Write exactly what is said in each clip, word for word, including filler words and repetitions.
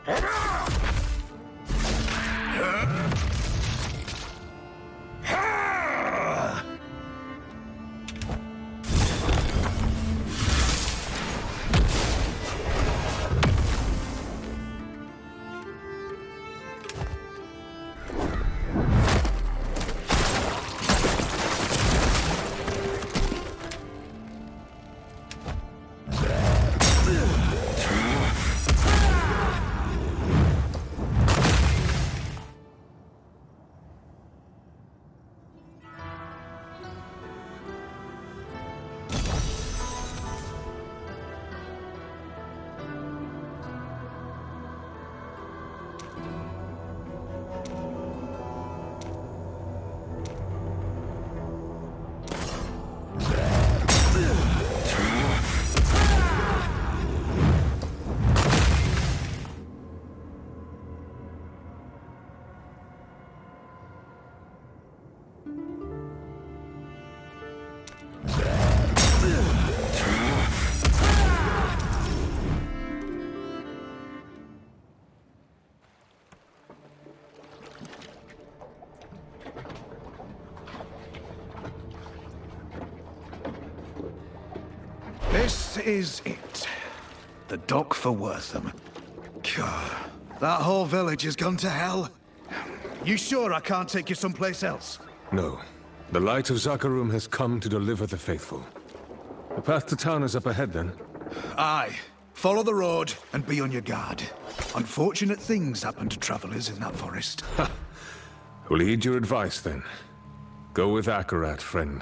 This is it. The dock for Wortham. God, that whole village has gone to hell. You sure I can't take you someplace else? No. The light of Zakarum has come to deliver the faithful. The path to town is up ahead, then? Aye. Follow the road and be on your guard. Unfortunate things happen to travelers in that forest. Ha! We'll heed your advice, then. Go with Akarat, friend.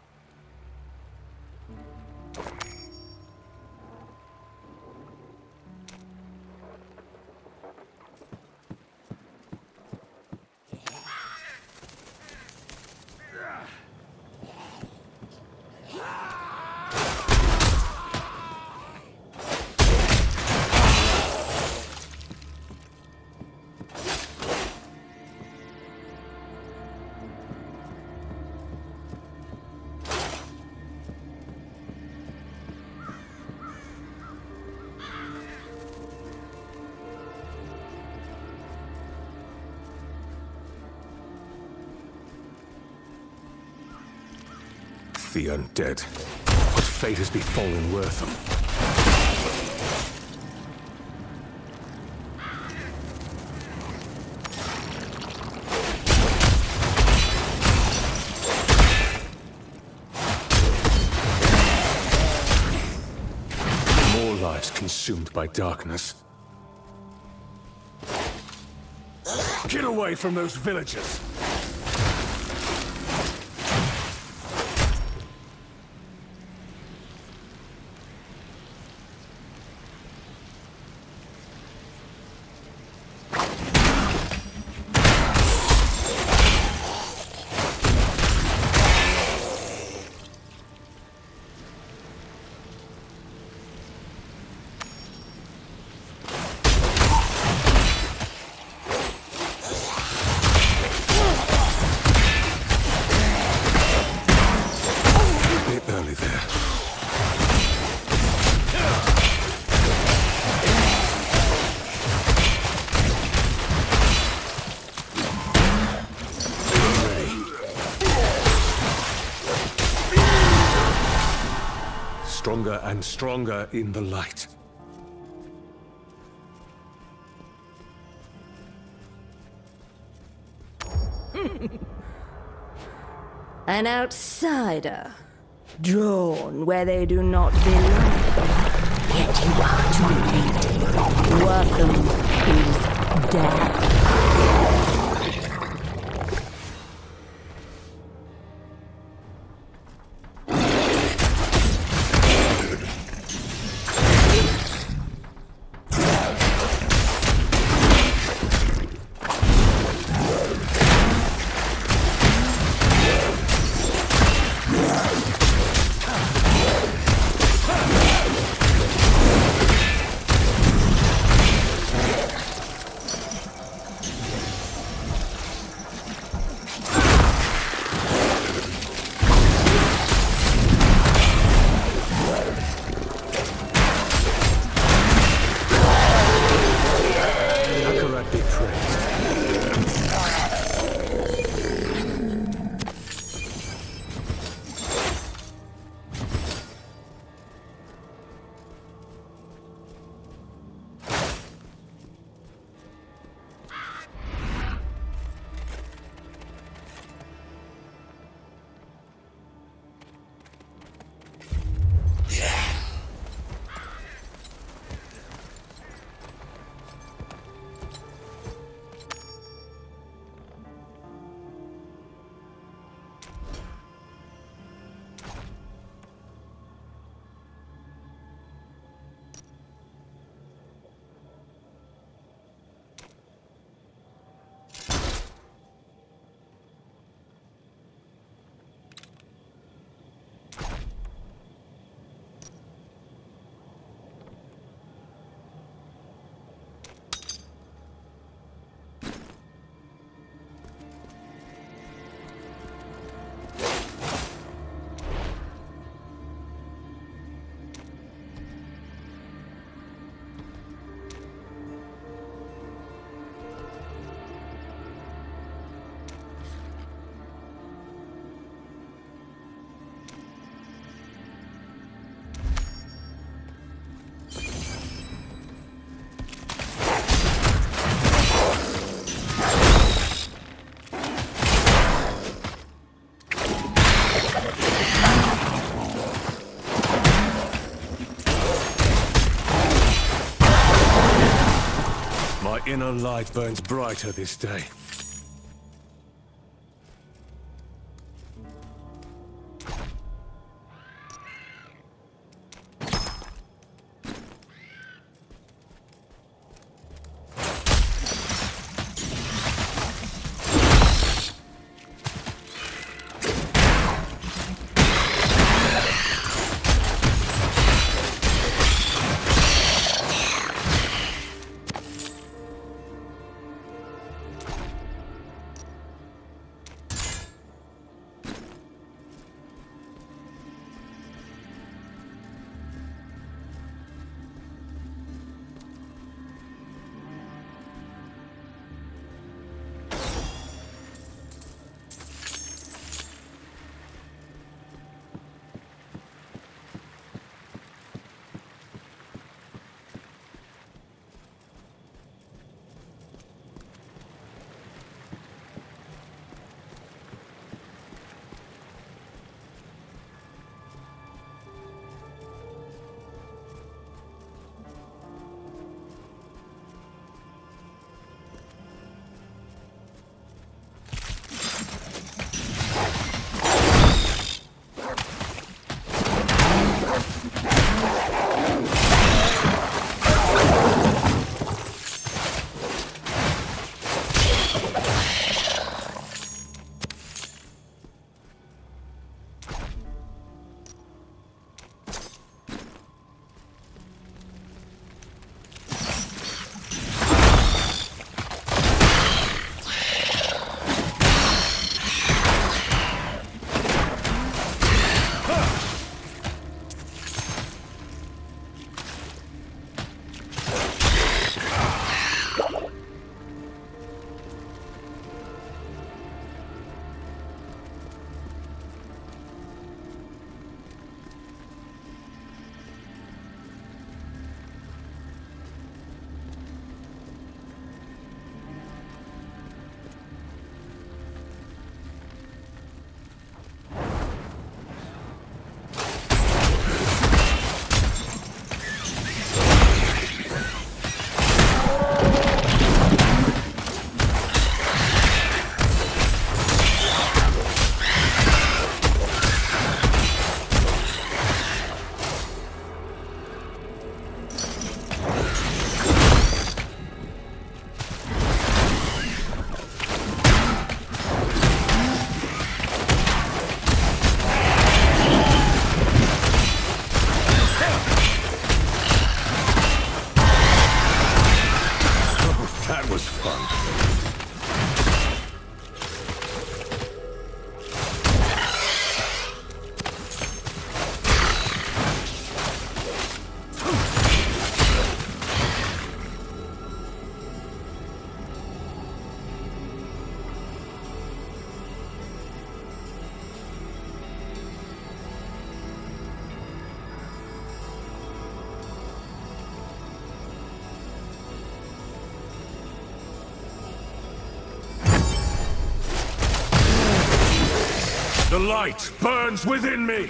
The undead. What fate has befallen Wortham? More lives consumed by darkness. Get away from those villagers! Stronger and stronger in the light. An outsider, drawn where they do not belong. Yet you are too late. Wortham is dead. My inner light burns brighter this day. The light burns within me!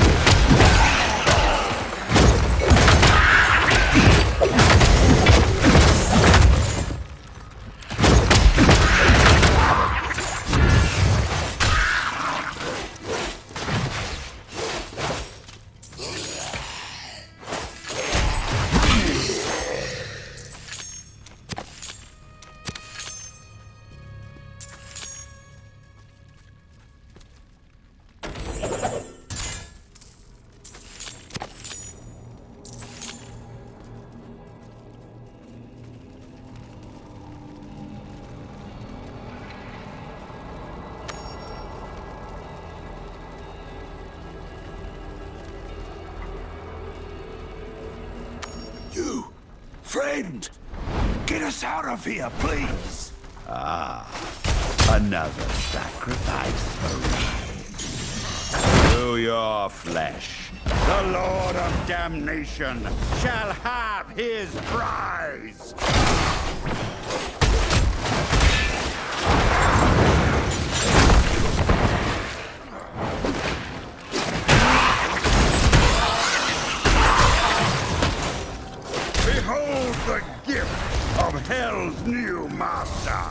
You! Friend! Get us out of here, please! Ah, another sacrifice for me. To your flesh, the Lord of Damnation shall have his prize! Behold the gift of Hell's new master.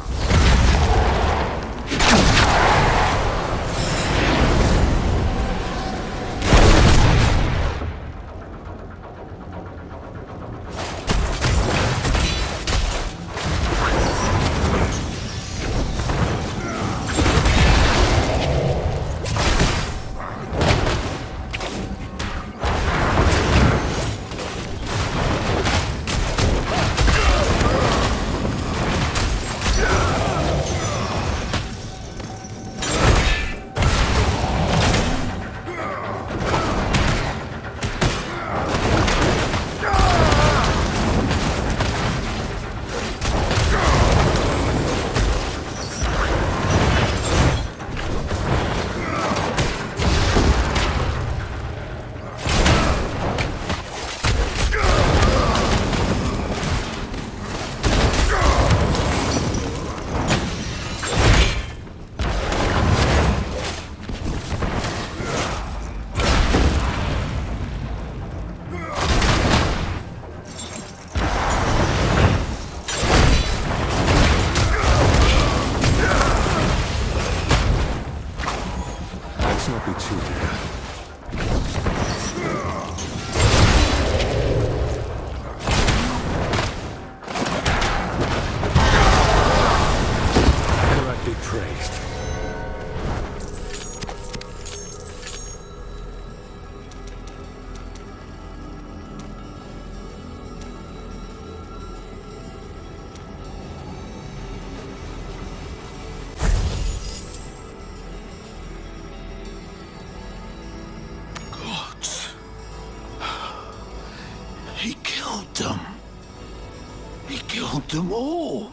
He killed them. He killed them all.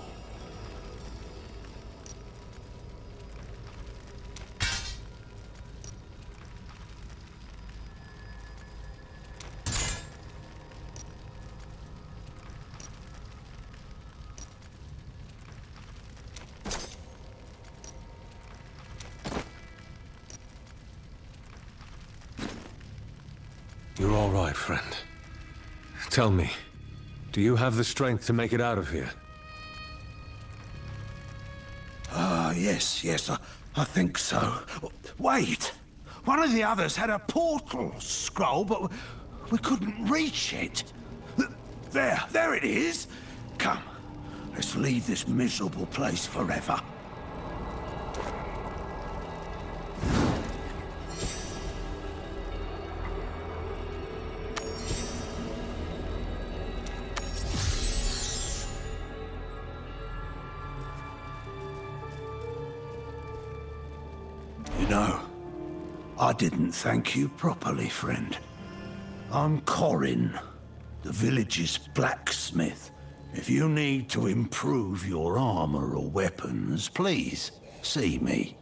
You're all right, friend. Tell me, do you have the strength to make it out of here? Ah, yes, yes, I, I think so. Wait! One of the others had a portal scroll, but we couldn't reach it. There, there it is! Come, let's leave this miserable place forever. You know, I didn't thank you properly, friend. I'm Corin, the village's blacksmith. If you need to improve your armor or weapons, please see me.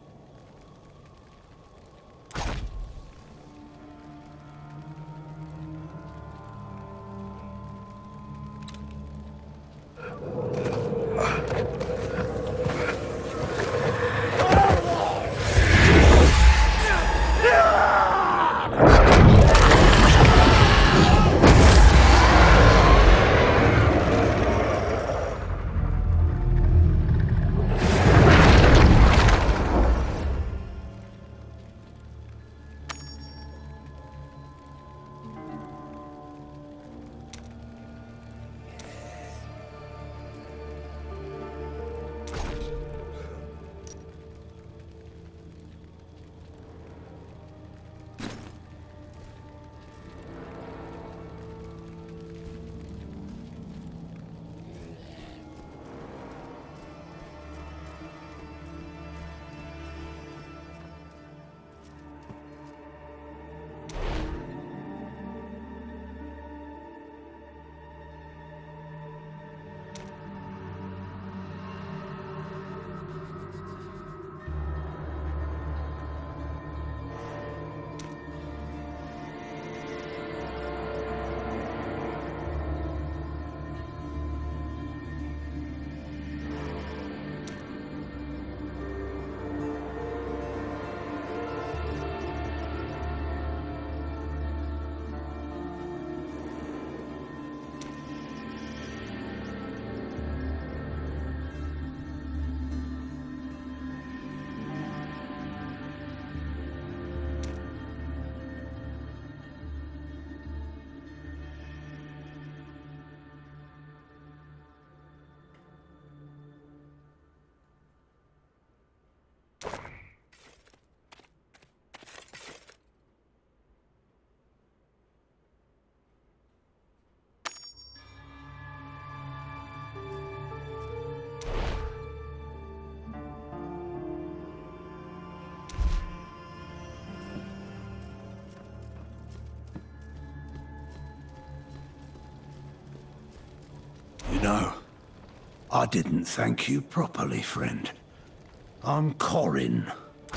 You know, I didn't thank you properly, friend. I'm Corin.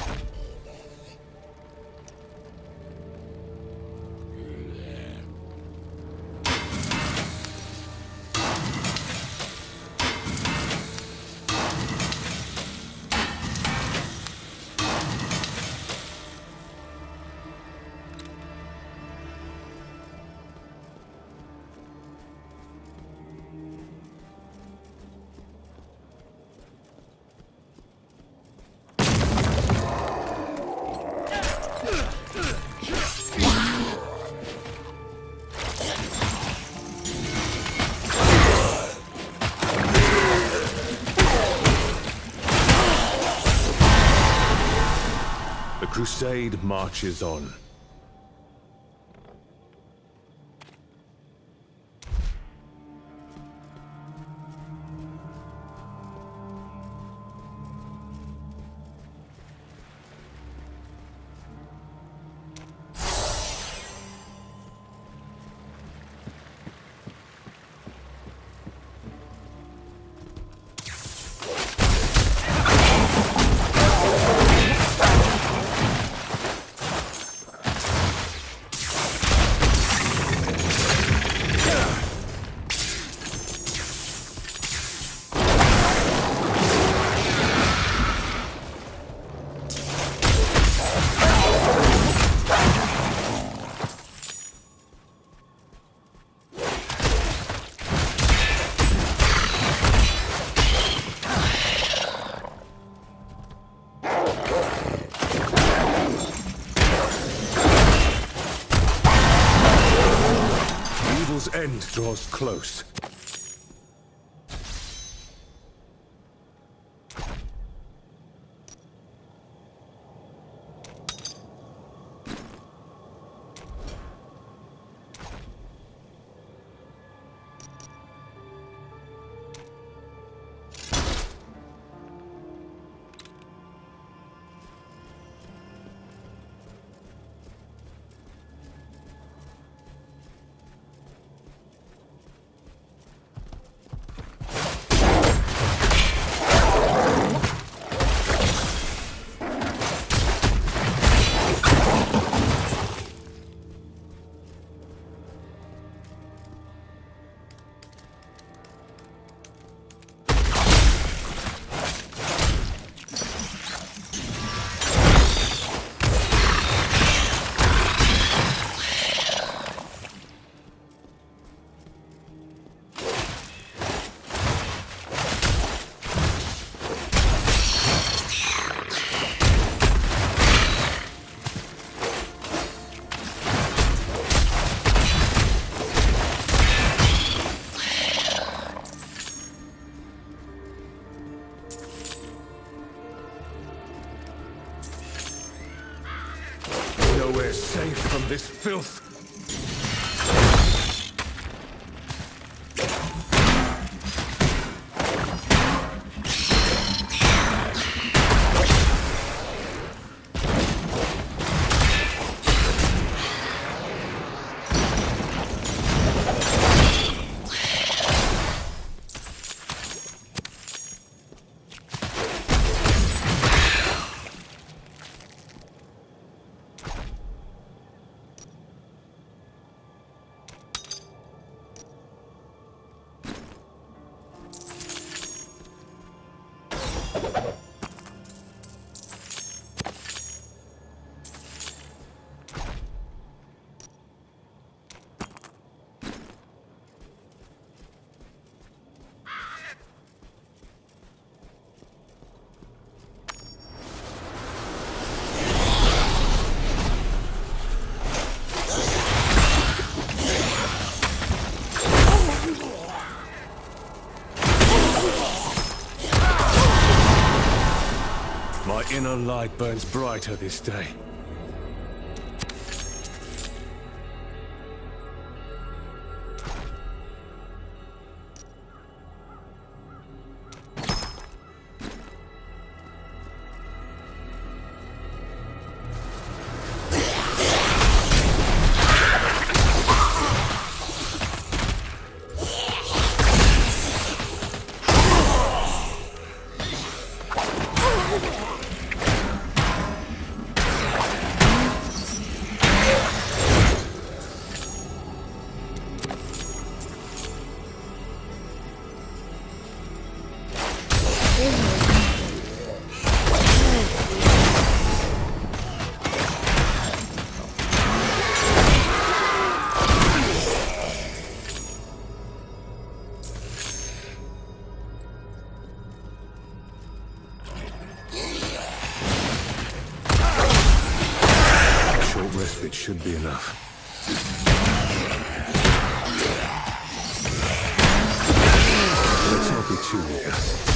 The crusade marches on. End draws close. Nowhere safe from this filth. My inner light burns brighter this day. It should be enough. Let's not be too eager.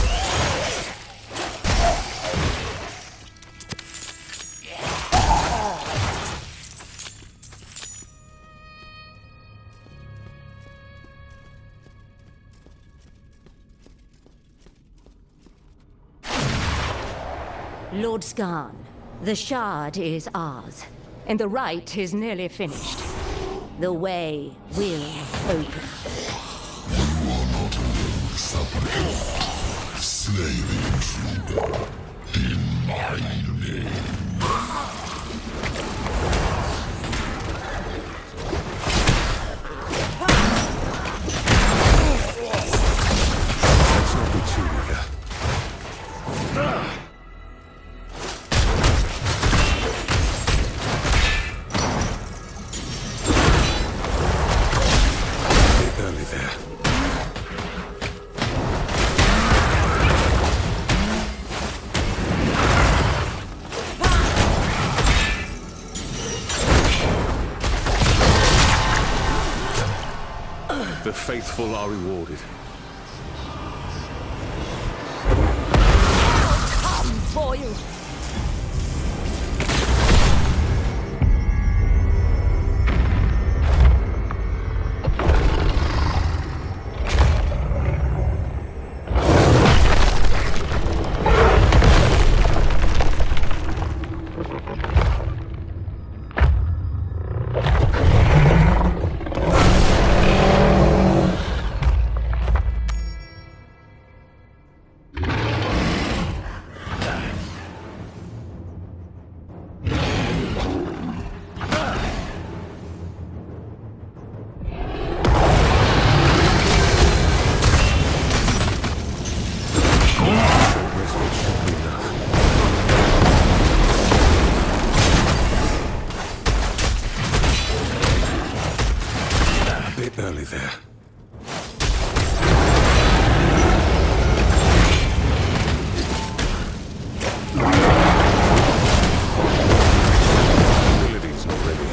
Lord Skarn, the Shard is ours, and the rite is nearly finished. The way will open. You are not alone, suppliant. Slay the intruder in my name. Let's not be too eager. Early there. The faithful are rewarded. Come for you! Early there. Abilities not ready.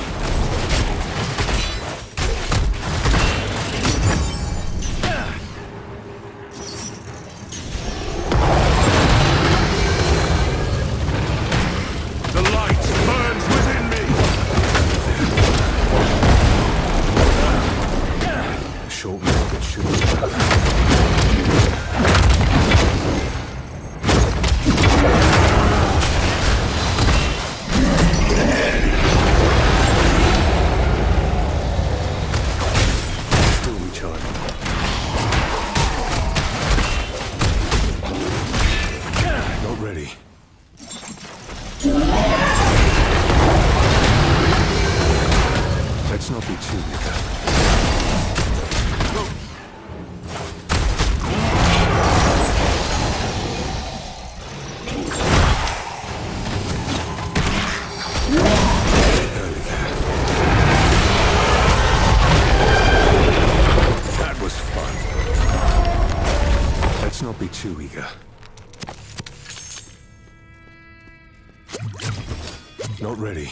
The light burns within me. Short method should be enough. Still recharging. Not ready. Let's not be too eager. That was fun. Let's not be too eager. Not ready.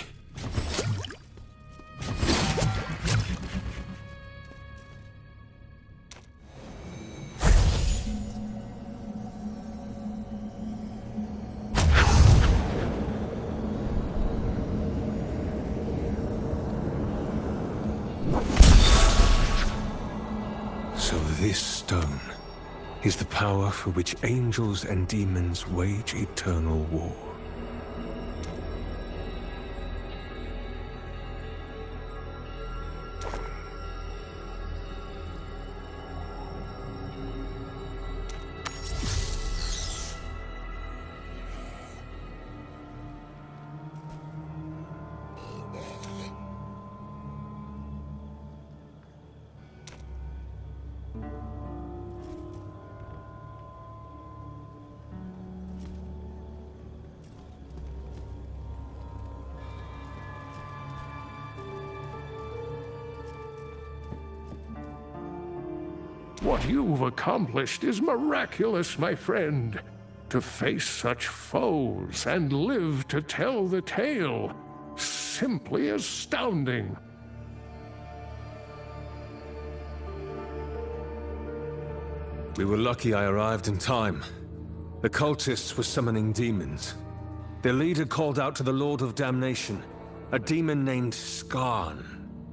So this stone is the power for which angels and demons wage eternal war. What you've accomplished is miraculous, my friend. To face such foes and live to tell the tale. simply astounding. We were lucky I arrived in time. The cultists were summoning demons. Their leader called out to the Lord of Damnation, a demon named Skarn.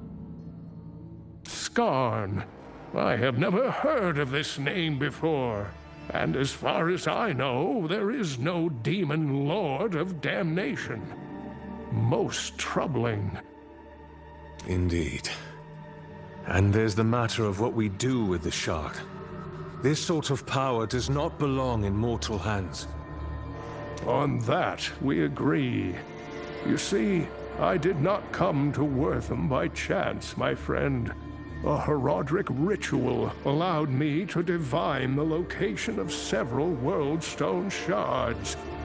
Skarn. I have never heard of this name before. And as far as I know, there is no demon lord of damnation. Most troubling. Indeed. And there's the matter of what we do with the shard. This sort of power does not belong in mortal hands. On that, we agree. You see, I did not come to Wortham by chance, my friend. A Horadric ritual allowed me to divine the location of several Worldstone shards,